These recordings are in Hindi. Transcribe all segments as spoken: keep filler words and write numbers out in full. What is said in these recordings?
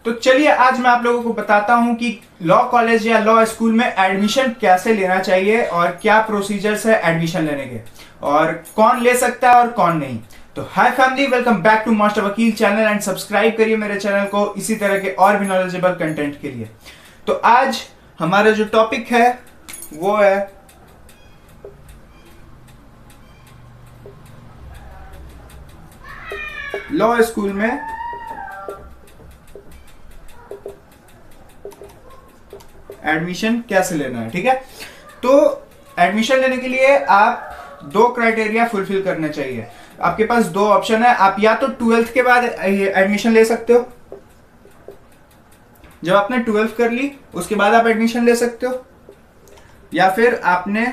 तो चलिए आज मैं आप लोगों को बताता हूं कि लॉ कॉलेज या लॉ स्कूल में एडमिशन कैसे लेना चाहिए और क्या प्रोसीजर्स है एडमिशन लेने के और कौन ले सकता है और कौन नहीं। तो hi family, welcome back to master vakil channel and subscribe करिए मेरे चैनल को इसी तरह के और भी नॉलेजेबल कंटेंट के लिए। तो आज हमारा जो टॉपिक है वो है लॉ स्कूल में एडमिशन कैसे लेना है। ठीक है, तो एडमिशन लेने के लिए आप दो क्राइटेरिया फुलफिल करने चाहिए। आपके पास दो ऑप्शन है, आप या तो ट्वेल्थ के बाद एडमिशन ले सकते हो, जब आपने ट्वेल्थ कर ली उसके बाद आप एडमिशन ले सकते हो, या फिर आपने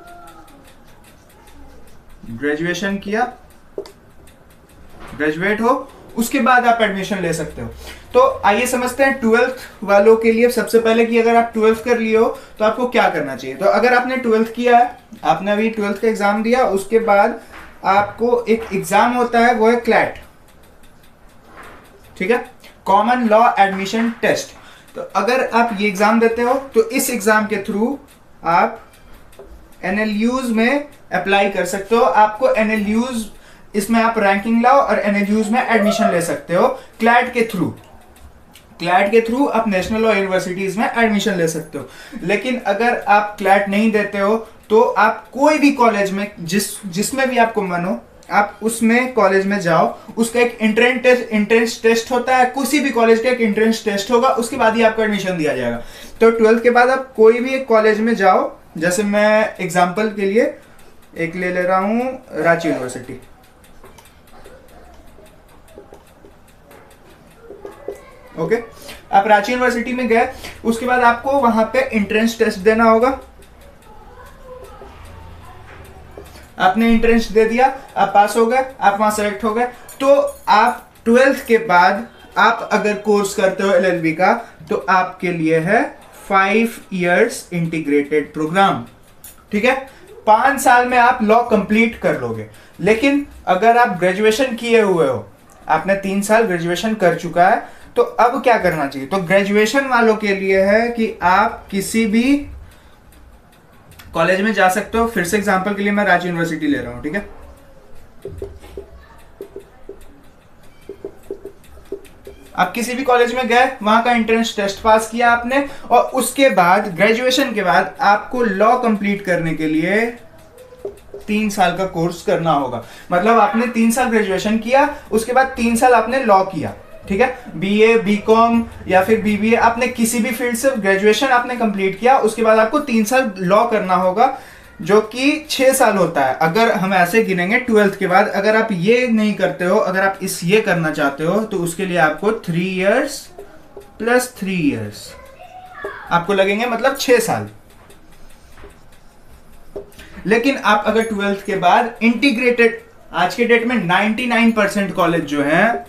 ग्रेजुएशन किया, ग्रेजुएट हो, उसके बाद आप एडमिशन ले सकते हो। तो आइए समझते हैं ट्वेल्थ वालों के लिए सबसे पहले कि अगर आप ट्वेल्थ कर लिए हो तो आपको क्या करना चाहिए। तो अगर आपने ट्वेल्थ किया है, आपने अभी ट्वेल्थ का एग्जाम दिया, उसके बाद आपको एक एग्जाम होता है वो है क्लैट, ठीक है, कॉमन लॉ एडमिशन टेस्ट। तो अगर आप ये एग्जाम देते हो तो इस एग्जाम के थ्रू आप एनएलयूज में अप्लाई कर सकते हो। आपको एनएलयूज, इसमें आप रैंकिंग लाओ और एनएलयूज में एडमिशन ले सकते हो क्लैट के थ्रू। क्लैट के थ्रू आप नेशनल लॉ यूनिवर्सिटीज में एडमिशन ले सकते हो। लेकिन अगर आप क्लैट नहीं देते हो तो आप कोई भी कॉलेज में, जिस जिसमें भी आपको मन हो, आप उसमें कॉलेज में जाओ। उसका एक एंट्रेंस टेस्ट एंट्रेंस टेस्ट होता है, किसी भी कॉलेज का एक एंट्रेंस टेस्ट होगा, उसके बाद ही आपको एडमिशन दिया जाएगा। तो ट्वेल्थ के बाद आप कोई भी एक कॉलेज में जाओ, जैसे मैं एग्जाम्पल के लिए एक ले ले रहा हूं रांची यूनिवर्सिटी। Okay okay? आप रांची यूनिवर्सिटी में गए, उसके बाद आपको वहां पे एंट्रेंस टेस्ट देना होगा। आपने एंट्रेंस दे दिया, आप पास हो गए, आप वहां सेलेक्ट हो गए। तो आप ट्वेल्थ के बाद आप अगर कोर्स करते हो एलएलबी का तो आपके लिए है फाइव इयर्स इंटीग्रेटेड प्रोग्राम। ठीक है, पांच साल में आप लॉ कंप्लीट कर लोगे। लेकिन अगर आप ग्रेजुएशन किए हुए हो, आपने तीन साल ग्रेजुएशन कर चुका है, तो अब क्या करना चाहिए। तो ग्रेजुएशन वालों के लिए है कि आप किसी भी कॉलेज में जा सकते हो। फिर से एग्जांपल के लिए मैं रांची यूनिवर्सिटी ले रहा हूं, ठीक है। आप किसी भी कॉलेज में गए, वहां का एंट्रेंस टेस्ट पास किया आपने, और उसके बाद ग्रेजुएशन के बाद आपको लॉ कंप्लीट करने के लिए तीन साल का कोर्स करना होगा। मतलब आपने तीन साल ग्रेजुएशन किया, उसके बाद तीन साल आपने लॉ किया, ठीक है। बीए, बीकॉम या फिर बीबीए, आपने किसी भी फील्ड से ग्रेजुएशन आपने कंप्लीट किया, उसके बाद आपको तीन साल लॉ करना होगा, जो कि छह साल होता है अगर हम ऐसे गिनेंगे ट्वेल्थ के बाद। अगर आप ये नहीं करते हो, अगर आप इस ये करना चाहते हो, तो उसके लिए आपको three years plus three years आपको लगेंगे, मतलब छह साल। लेकिन आप अगर ट्वेल्थ के बाद इंटीग्रेटेड, आज के डेट में निन्यानवे परसेंट कॉलेज जो है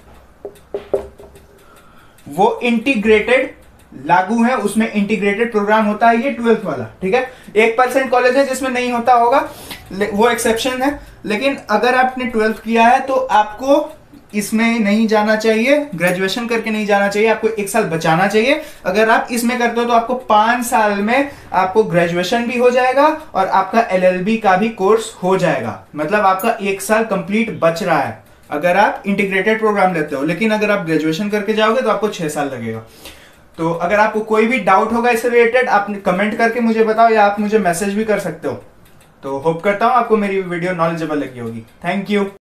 वो इंटीग्रेटेड लागू है, उसमें इंटीग्रेटेड प्रोग्राम होता है, ये ट्वेल्थ वाला, ठीक है। एक परसेंट कॉलेज है जिसमें नहीं होता होगा, वो एक्सेप्शन है। लेकिन अगर आपने ट्वेल्थ किया है तो आपको इसमें नहीं जाना चाहिए, ग्रेजुएशन करके नहीं जाना चाहिए, आपको एक साल बचाना चाहिए। अगर आप इसमें करते हो तो आपको पांच साल में आपको ग्रेजुएशन भी हो जाएगा और आपका एलएलबी का भी कोर्स हो जाएगा। मतलब आपका एक साल कंप्लीट बच रहा है अगर आप इंटीग्रेटेड प्रोग्राम लेते हो। लेकिन अगर आप ग्रेजुएशन करके जाओगे तो आपको छह साल लगेगा। तो अगर आपको कोई भी डाउट होगा इससे रिलेटेड, आप कमेंट करके मुझे बताओ, या आप मुझे मैसेज भी कर सकते हो। तो होप करता हूं आपको मेरी वीडियो नॉलेजेबल लगी होगी। Thank you.